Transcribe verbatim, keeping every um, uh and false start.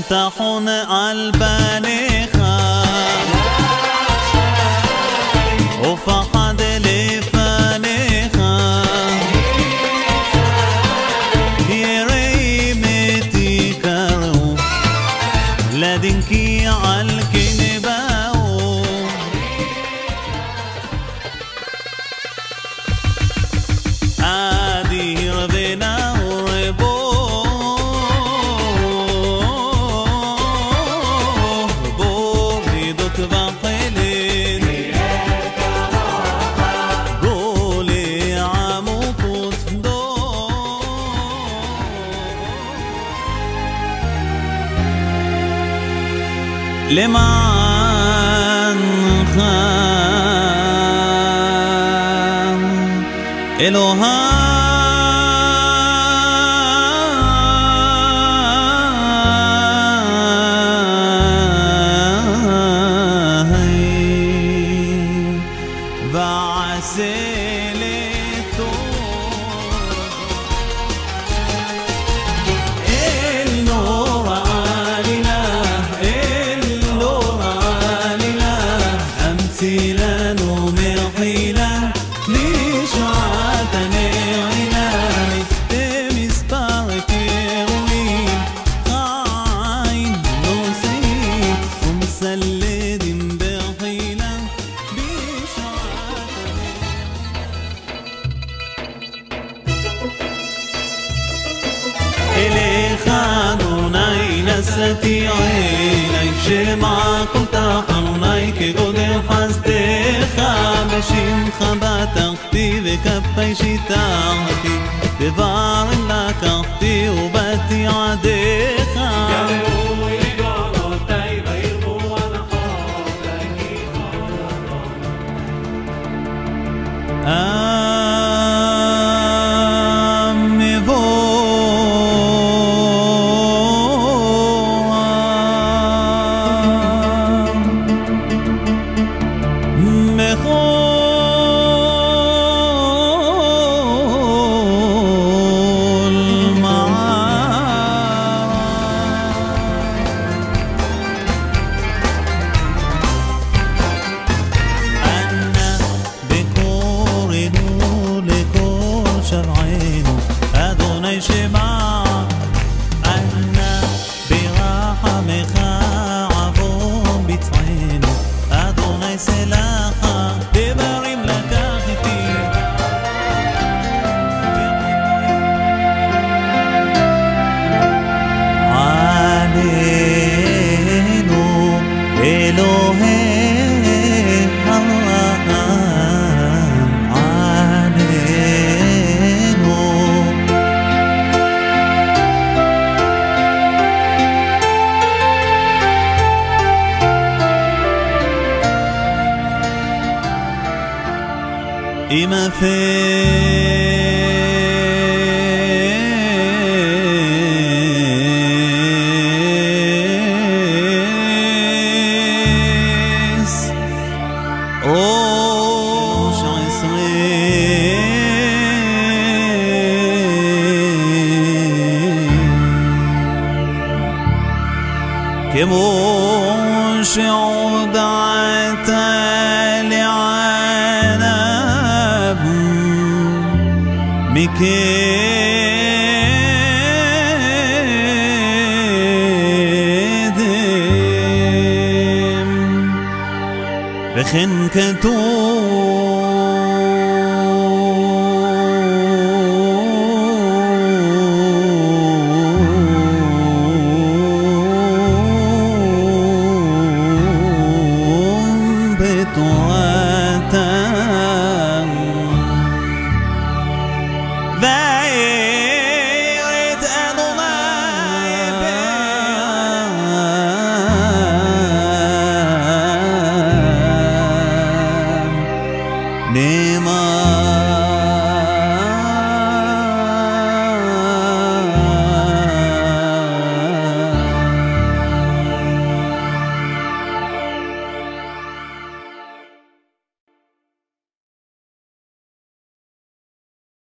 תחון על בניך ופחד לפניך יראים תקראו לדין כי על כן באו אדיר ונאור בו למענך אלוהי ועשה لانو مرحيلا لشعات نعلاني تمسبارك يروين عين نوسين ومسلد برحيلا بشعات إليك أدوني نستي عيني شمع كنت حنوني كجودر حسدך בשמך בטחתי וכפי שיטרתי דברים לקחתי ובאתי עדיך גמרו יגולותי וירבו הנחות אדוני שמע ענה ברחמך עוון ביצענו אדוני סלחה דברים לקח איתי עלינו אלוהי עם אפס או שעשרה כמו שהודעת לענב מקדם וכן כתוב בתורה